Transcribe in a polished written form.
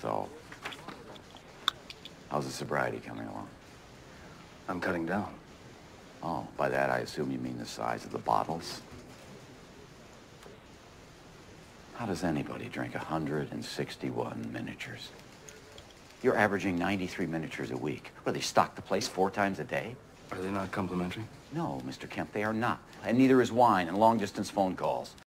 So, how's the sobriety coming along? I'm cutting down. Oh, by that I assume you mean the size of the bottles? How does anybody drink 161 miniatures? You're averaging 93 miniatures a week. Where, they stock the place 4 times a day? Are they not complimentary? No, Mr. Kemp, they are not. And neither is wine and long-distance phone calls.